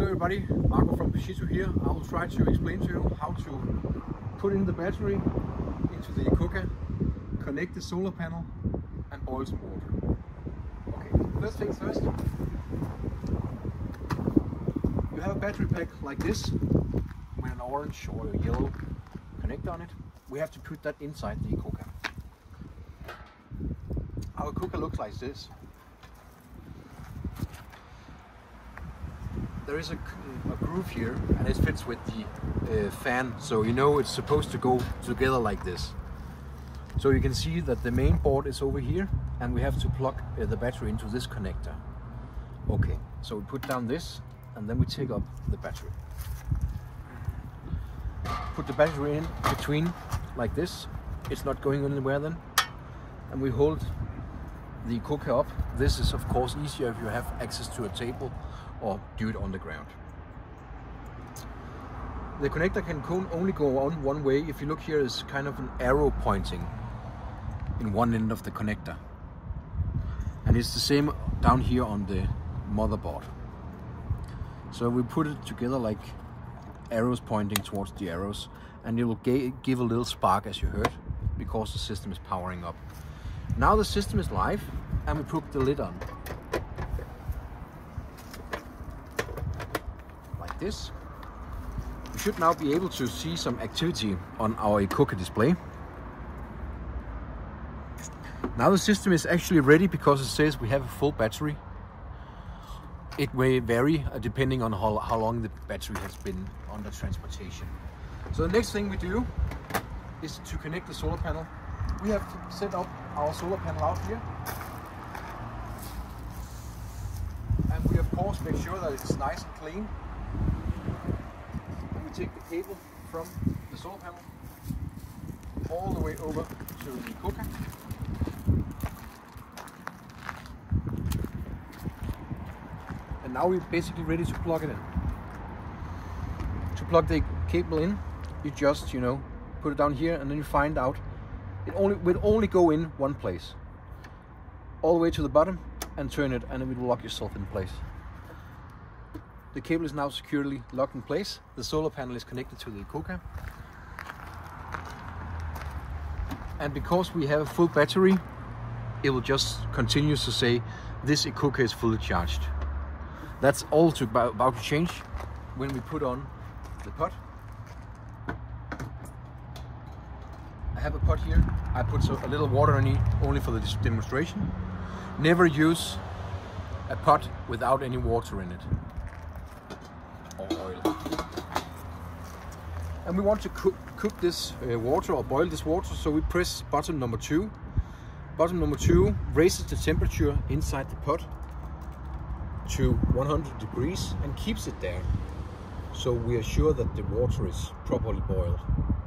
everybody, Marco from Peshito here. I will try to explain to you how to put in the battery into the cooker, connect the solar panel and boil some water. Okay, first things first. You have a battery pack like this with an orange or a yellow connector on it. We have to put that inside the cooker. Our cooker looks like this. There is a groove here and it fits with the fan, so you know it's supposed to go together like this. So you can see that the main board is over here and we have to plug the battery into this connector. Okay, so we put down this and then we take up the battery. Put the battery in between like this. It's not going anywhere then. And we hold the cooker up. This is of course easier if you have access to a table or do it on the ground. The connector can only go on one way. If you look here, is kind of an arrow pointing in one end of the connector. And it's the same down here on the motherboard. So we put it together like arrows pointing towards the arrows, and it will give a little spark as you heard, because the system is powering up. Now the system is live and we put the lid on. Like this. We should now be able to see some activity on our cooker display. Now the system is actually ready because it says we have a full battery. It may vary depending on how long the battery has been under transportation. So the next thing we do is to connect the solar panel. We have to set up our solar panel out here. And we of course make sure that it's nice and clean. And we take the cable from the solar panel all the way over to the cooker. And now we're basically ready to plug it in. To plug the cable in, you just, put it down here and then you find out it will only go in one place. All the way to the bottom and turn it and it will lock yourself in place. The cable is now securely locked in place. The solar panel is connected to the cooker. And because we have a full battery, it will just continue to say this cooker is fully charged. That's all about to change when we put on the pot. I have a pot here. I put a little water in it only for the demonstration. Never use a pot without any water in it or oil. And we want to cook this water or boil this water, so we press button number 2. Button number 2 raises the temperature inside the pot to 100 degrees and keeps it there, so we are sure that the water is properly boiled.